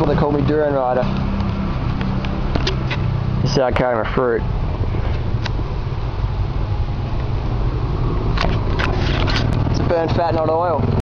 school they called me Duran Rider. This is how I carry my fruit. It's a burnt fat, not oil.